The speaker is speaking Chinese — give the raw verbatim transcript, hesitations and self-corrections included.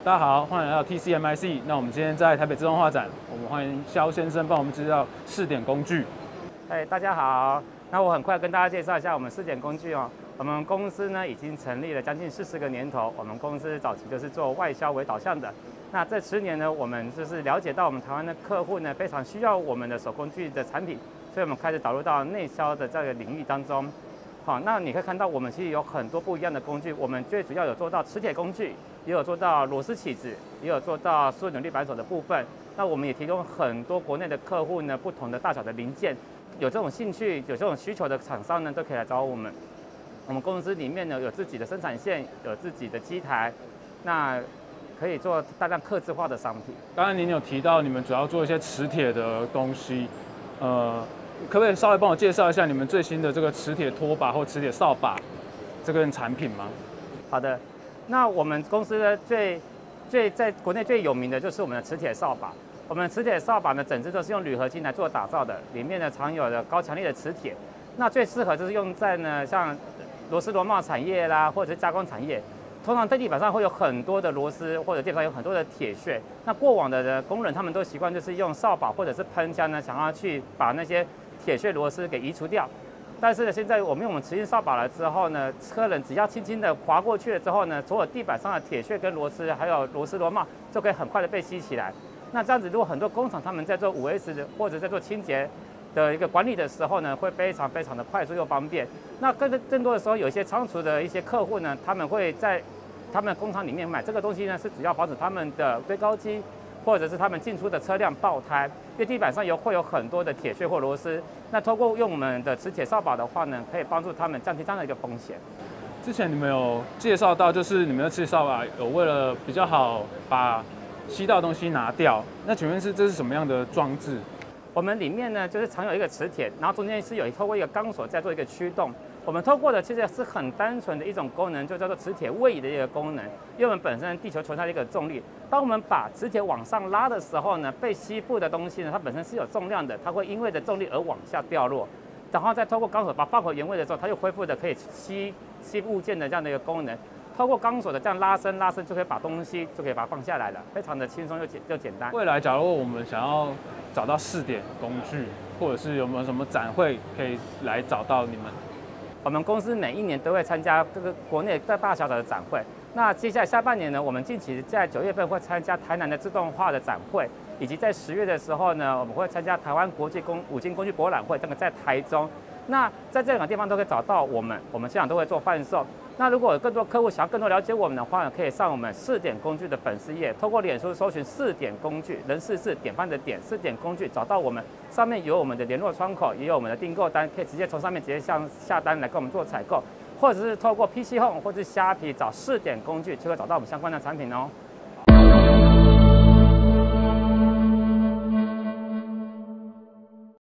大家好，欢迎来到 T C M I C。那我们今天在台北自动化展，我们欢迎肖先生帮我们介绍试点工具。 哎，大家好。那我很快跟大家介绍一下我们试点工具哦。我们公司呢已经成立了将近四十个年头。我们公司早期就是做外销为导向的。那这十年呢，我们就是了解到我们台湾的客户呢非常需要我们的手工具的产品，所以我们开始导入到内销的这个领域当中。好，那你可以看到我们其实有很多不一样的工具。我们最主要有做到磁铁工具，也有做到螺丝起子，也有做到输入扭力扳手的部分。那我们也提供很多国内的客户呢不同的大小的零件。有这种兴趣、有这种需求的厂商呢，都可以来找我们。我们公司里面呢有自己的生产线，有自己的机台，那可以做大量客制化的商品。 刚才您有提到你们主要做一些磁铁的东西，呃，可不可以稍微帮我介绍一下你们最新的这个磁铁拖把或磁铁扫把这个产品吗？ 好的，那我们公司呢最最在国内最有名的就是我们的磁铁扫把。我们磁铁扫把呢，整支都是用铝合金来做打造的，里面呢藏有的高强力的磁铁。那最适合就是用在呢像螺丝螺帽产业啦，或者是加工产业。通常在地板上会有很多的螺丝，或者地板上有很多的铁屑。那过往的工人他们都习惯就是用扫把或者是喷枪呢，想要去把那些铁屑螺丝给移除掉。但是呢，现在我们用我们磁性扫把了之后呢，车人只要轻轻的划过去了之后呢，所有地板上的铁屑跟螺丝，还有螺丝螺帽，就可以很快的被吸起来。那这样子，如果很多工厂他们在做五 S 的或者在做清洁的一个管理的时候呢，会非常非常的快速又方便。那更更多的时候，有一些仓储的一些客户呢，他们会在他们工厂里面买这个东西呢，是主要防止他们的堆高机或者是他们进出的车辆爆胎，因为地板上有会有很多的铁屑或螺丝。那透过用我们的磁铁扫把的话呢，可以帮助他们降低这样的一个风险。 之前你们有介绍到，就是你们的磁铁扫把有为了比较好把吸到的东西拿掉，那请问是这是什么样的装置？ 我们里面呢就是藏有一个磁铁，然后中间是有透过一个钢索在做一个驱动。我们透过的其实是很单纯的一种功能，就叫做磁铁位移的一个功能。因为我们本身地球存在一个重力，当我们把磁铁往上拉的时候呢，被吸附的东西呢，它本身是有重量的，它会因为的重力而往下掉落。然后再透过钢索把它放回原位的时候，它又恢复的可以吸吸物件的这样的一个功能。透过钢索的这样拉伸拉伸，就可以把东西就可以把它放下来了，非常的轻松又简又简单。 未来假如我们想要找到试点工具，或者是有没有什么展会可以来找到你们？ 我们公司每一年都会参加这个国内大大小小的展会。那接下来下半年呢，我们近期在九月份会参加台南的自动化的展会，以及在十月的时候呢，我们会参加台湾国际工五金工具博览会，这个在台中。那在这两个地方都可以找到我们，我们现场都会做贩售。那如果有更多客户想要更多了解我们的话，可以上我们试点工具的粉丝页，透过脸书搜寻试点工具，人事事典范的典试点工具，找到我们。上面有我们的联络窗口，也有我们的订购单，可以直接从上面直接向下单来跟我们做采购，或者是透过 P C Home 或者是虾皮找试点工具，就会找到我们相关的产品哦。